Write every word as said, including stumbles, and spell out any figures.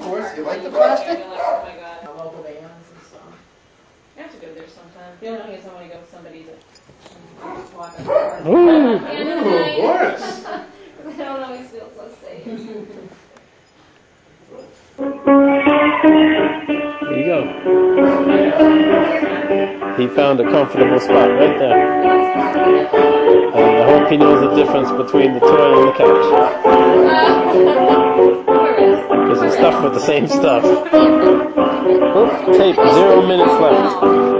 course. You like the plastic? You're like, oh my god. Local bands and stuff. You have to go there sometime. You don't get someone to go with somebody to walk up. Ooh. Ooh, Boris. I don't always feel so safe. There you go. He found a comfortable spot right there. And I hope he knows the difference between the toy and the couch. Because it's stuffed with the same stuff. Oh, tape, zero minutes left.